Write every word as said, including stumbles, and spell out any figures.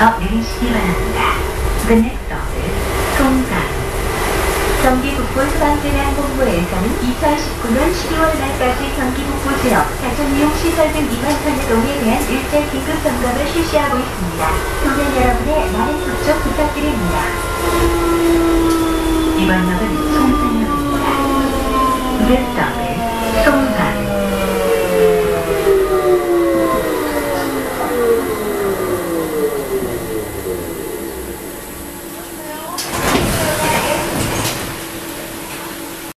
역에서 내리시기 바랍니다. The next stop is 송산. 경기북부소방재난본부에서는 이천십구년 십이월 말까지 경기북부 지역 자정이용시설 등 위반 산업동에 대한 일제 긴급 점검을 실시하고 있습니다. 도민 여러분의 많은 협조 부탁드립니다. 이번 역은 송산역입니다. This stop